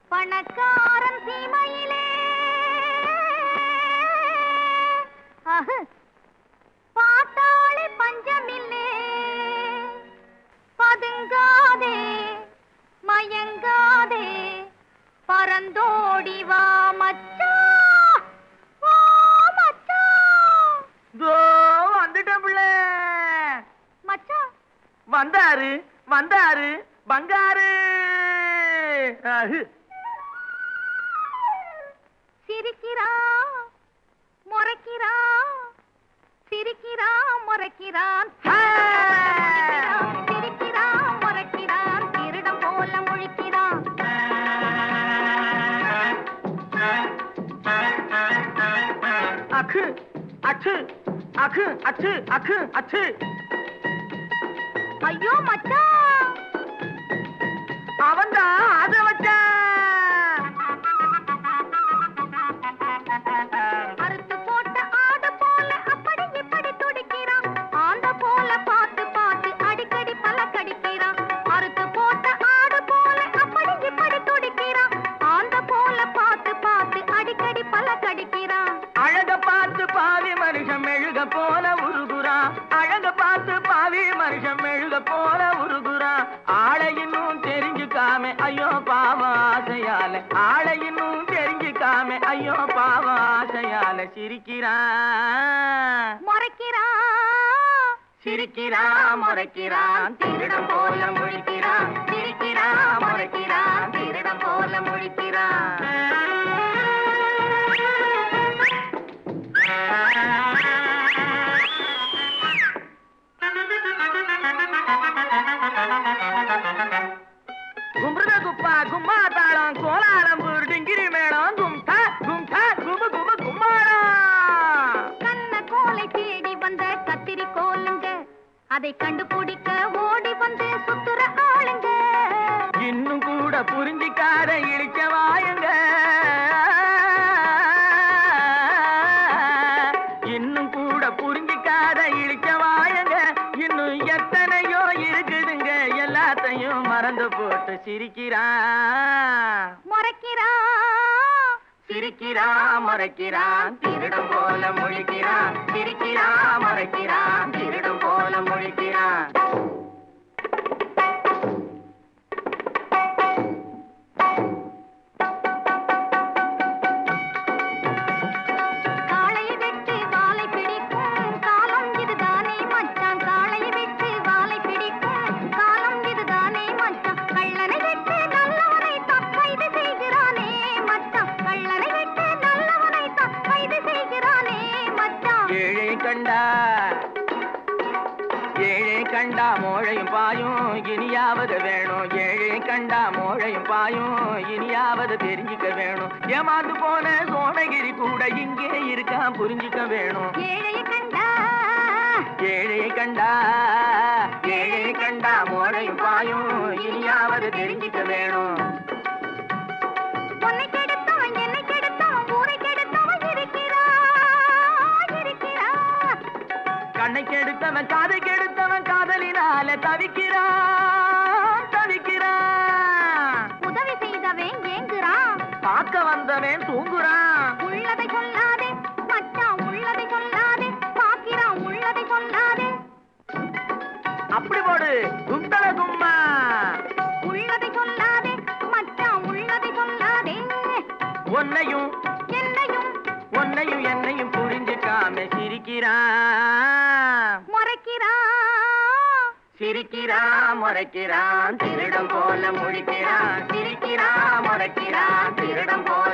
பணக்காரன் சீமையிலே பாத்தாளி பஞ்சமில்லே பதுங்காதே மயங்காதே பரந்தோடி வா மச்சா வா மச்சா வந்துட்டேன் பிள்ளை மச்சா வந்தாரு வந்தாரு பங்காரு சிரிக்கிறான் முறைக்கிறான் சிரிக்கிறான் முறைக்கிறான் சிரிக்கிறான் முறைக்கிறான் திருடம் போல முழிக்கிறான் அக்கு அச்சு அக்கு அச்சு அக்கு அச்சு ஐயோ மச்சான் அவன்தான் அத வச்சான் அறுத்து போட்ட ஆடு போல அப்படி இப்படி துடிக்கிறான் ஆந்த போல பார்த்து பார்த்து அடிக்கடி பல கடிக்கிறான் அறுத்து போட்ட ஆடு போல அப்படி இப்படி துடிக்கிறான் ஆந்த போல பார்த்து பார்த்து அடிக்கடி பல கடிக்கிறான் அழக பார்த்து பாவி மனுஷன் மெழுக போல உருகுறான் அழக பார்த்து பாவி மனுஷன் மெழுக போல உருகுறான் ஆளை இன்னும் தெரிஞ்சுக்காம ஐயோ பாவம் ஆசையால ஆளை இன்னும் தெரிஞ்சுக்காம ஐயோ பாவம் ஆசையால சிரிக்கிறான் முறைக்கிறான் சிரிக்கிறான் முறைக்கிறான் திருடம் போல முழிக்கிறான் சிரிக்கிறான் முறைக்கிறான் திருடம் போல முழிக்கிறான் கும்பிடுத குப்பா கும்மா தாளம் கோலாலம்பூர் டிங்கிரி மேளம் கும்தா கும்தா குபு குபு கும்மாளம் கண்ண கோலை தேடி வந்த கத்திரி கோலுங்க அதை கண்டுபிடிக்க ஓடி வந்து சுத்துற ஆளுங்க இன்னும் கூட புரிஞ்சிக்காத இழிச்ச வாயுங்க இன்னும் கூட புரிஞ்சிக்காத இழிச்ச வாயுங்க இன்னும் எத்தனையோ இருக்குதுங்க எல்லாத்தையும் மறந்து போட்டு சிரிக்கிறான் முறைக்கிறான் சிரிக்கிறான் முறைக்கிறான் திருடம் போல முழிக்கிறான் சிரிக்கிறான் முறைக்கிறான் திருடம் போல முழிக்கிறான் காளையை வெட்டு வாலை பிடிக்கும் காலம் இதுதானே மச்சான் காளையை வெட்டு வாலை பிடிக்கும் காலம் இதுதானே மச்சான் கள்ளனை வெட்டு நல்லவனை தான் கைது செய்கிறானே மச்சான் கள்ளனை வெட்டு நல்லவனை தான் கைது செய்கிறானே மச்சான் ஏழை கண்டா மோழையும் பாயும் இனியாவது வேணும் ஏழை கண்டா மோழையும் பாயும் இனியாவது தெரிஞ்சுக்க வேணும் ஏமாந்து போன சோனகிரி கூட இங்கே இருக்கான் புரிஞ்சுக்க வேணும் ஏழையை கண்டா ஏழை கண்டா மோழையும் பாயும் இனியாவது தெரிஞ்சுக்க வேணும் பொன்னை கெடுத்தவன் என்னை கெடுத்தவன் ஊரை கெடுத்தவன் இருக்கிறான் கண்ணை கெடுத்தவன் காதை கெடுத்தவன் காதலினால தவிக்கிறான் உதவி செய்தவன் ஏங்குறான் பார்க்க வந்தவன் தூங்குறான் உள்ளதை சொல்லாதே மச்சான் உள்ளதை சொல்லாதே பாக்கிறான் உள்ளதை சொல்லாதே அப்படி போடு கும்பல கும்மா உள்ளதை சொல்லாதே மச்சான் உள்ளதை சொல்லாதே உன்னையும் என்னையும் புரிஞ்சுக்காம சிரிக்கிறான் முறைக்கிறான் சிரிக்கிறான் முறைக்கிறான் திருடம் போல முழிக்கிறான் சிரிக்கிறான் முறைக்கிறான் திருடம் போல